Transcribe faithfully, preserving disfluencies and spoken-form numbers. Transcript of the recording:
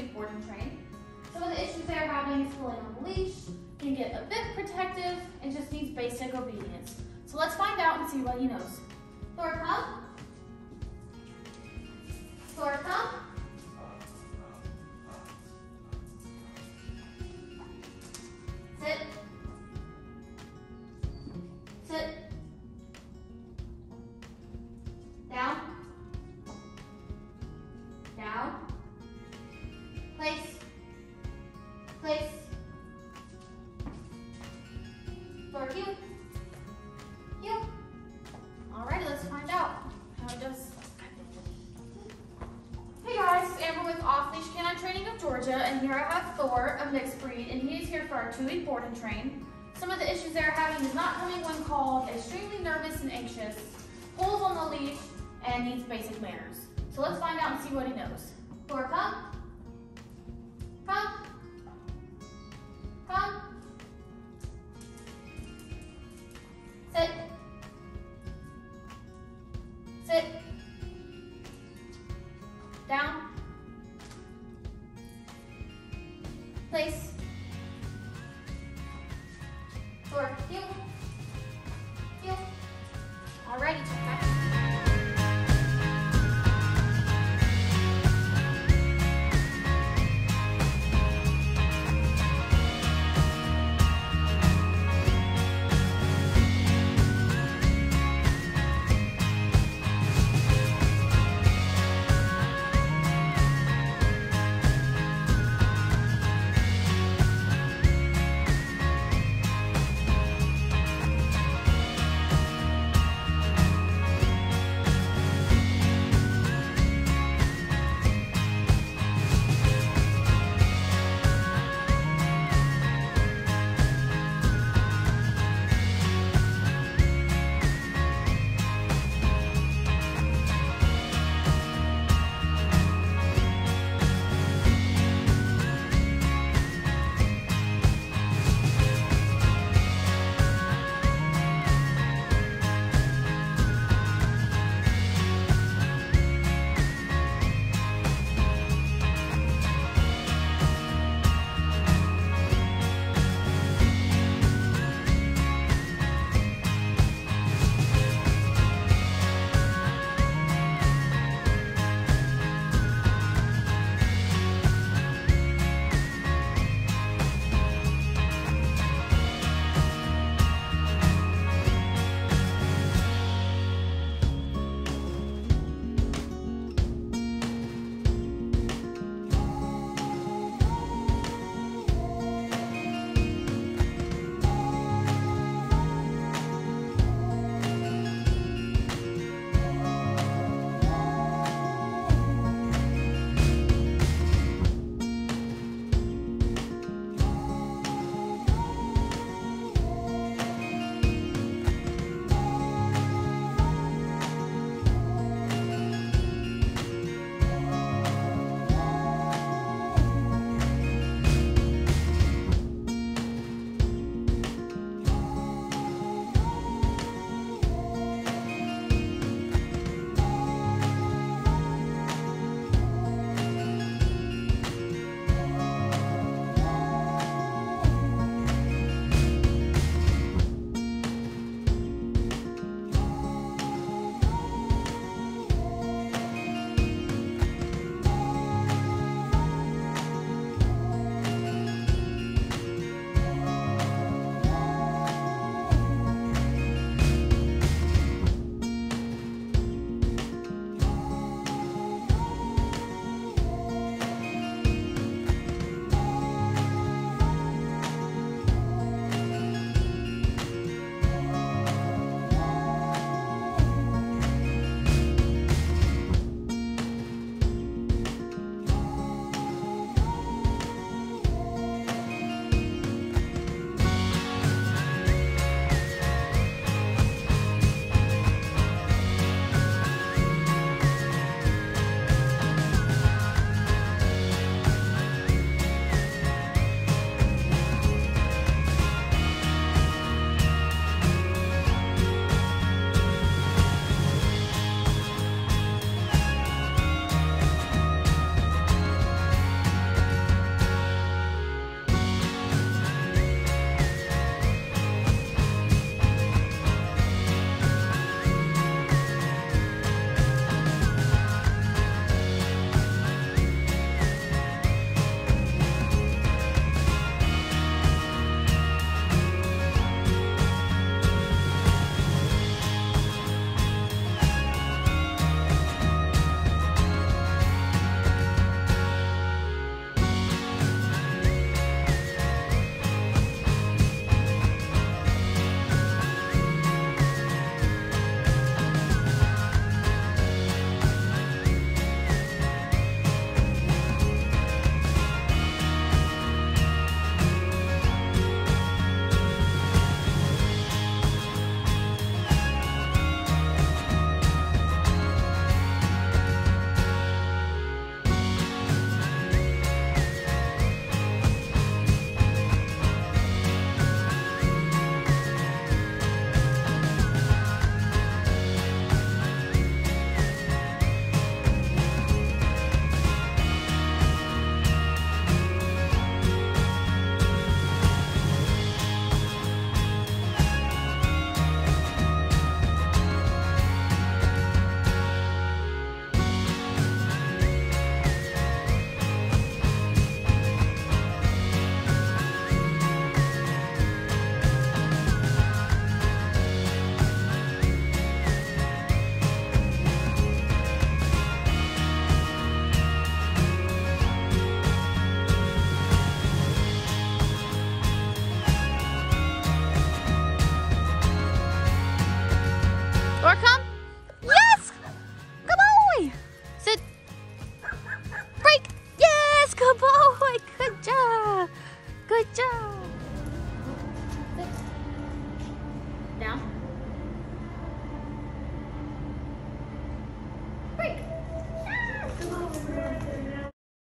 two-week board and train. Some of the issues they're having is pulling on the leash, can get a bit protective, and just needs basic obedience. So let's find out and see what he knows. Thor, come. Thor, come. Sit. Sit. Down. Down. Place. Place. Thor, heel. Heel. Alrighty, let's find out how it does. Hey guys, it's Amber with Leash K nine Training of Georgia, and here I have Thor, a mixed breed, and he is here for our two-week board and train. Some of the issues they're having is not coming when called, extremely nervous and anxious, pulls on the leash, and needs basic manners. So let's find out and see what he knows. Thor, come. Come. Come. Sit. Sit. Down. Place. Thor, heel. Heel. Alrighty, check back. Thor, come.